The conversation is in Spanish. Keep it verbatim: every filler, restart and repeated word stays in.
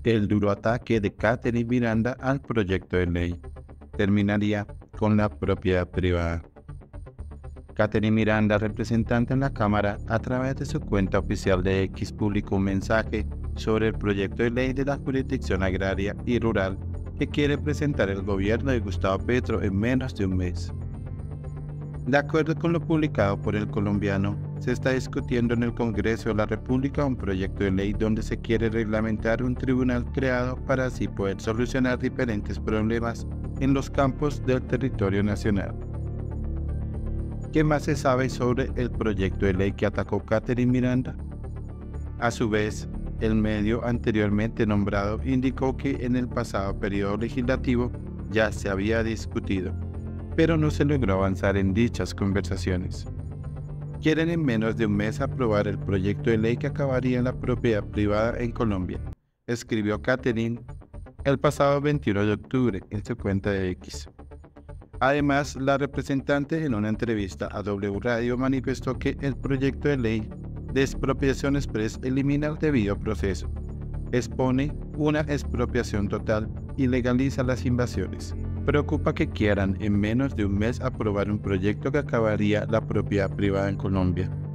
El duro ataque de Catherine Miranda al proyecto de ley terminaría con la propiedad privada. Catherine Miranda, representante en la Cámara, a través de su cuenta oficial de X, publicó un mensaje sobre el proyecto de ley de la jurisdicción agraria y rural que quiere presentar el gobierno de Gustavo Petro en menos de un mes. De acuerdo con lo publicado por El Colombiano, se está discutiendo en el Congreso de la República un proyecto de ley donde se quiere reglamentar un tribunal creado para así poder solucionar diferentes problemas en los campos del territorio nacional. ¿Qué más se sabe sobre el proyecto de ley que atacó Catherine Miranda? A su vez, el medio anteriormente nombrado indicó que en el pasado periodo legislativo ya se había discutido, pero no se logró avanzar en dichas conversaciones. Quieren en menos de un mes aprobar el proyecto de ley que acabaría la propiedad privada en Colombia, escribió Catherine el pasado veintiuno de octubre en su cuenta de X. Además, la representante en una entrevista a W Radio manifestó que el proyecto de ley de expropiación express elimina el debido proceso, expone una expropiación total y legaliza las invasiones. Preocupa que quieran en menos de un mes aprobar un proyecto que acabaría la propiedad privada en Colombia.